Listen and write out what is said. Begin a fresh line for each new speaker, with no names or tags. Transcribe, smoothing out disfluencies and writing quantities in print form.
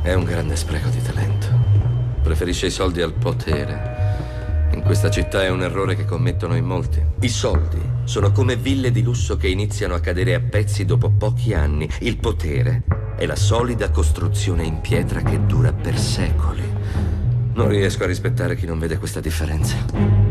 È un grande spreco di talento. Preferisce i soldi al potere. In questa città è un errore che commettono in molti. I soldi sono come ville di lusso che iniziano a cadere a pezzi dopo pochi anni. Il potere è la solida costruzione in pietra che dura per secoli. Non riesco a rispettare chi non vede questa differenza.